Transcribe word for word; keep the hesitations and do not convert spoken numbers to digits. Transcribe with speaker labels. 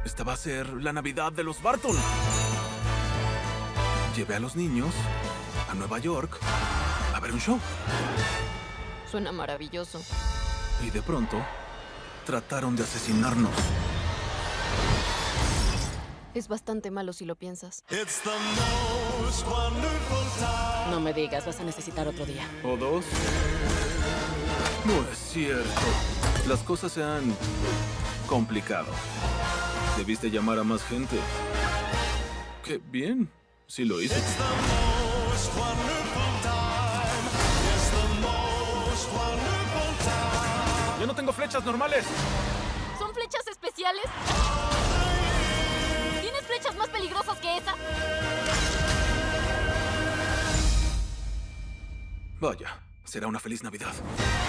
Speaker 1: Esta va a ser la Navidad de los Barton. Llevé a los niños a Nueva York a ver un show.
Speaker 2: Suena maravilloso.
Speaker 1: Y de pronto, trataron de asesinarnos.
Speaker 2: Es bastante malo si lo piensas.
Speaker 3: No me digas, vas a necesitar otro día.
Speaker 1: ¿O dos? No es cierto. Las cosas se han complicado. Debiste llamar a más gente. ¡Qué bien! Sí lo hice. ¡Yo no tengo flechas normales!
Speaker 2: ¿Son flechas especiales? ¿Tienes flechas más peligrosas que esa?
Speaker 1: Vaya, será una feliz Navidad.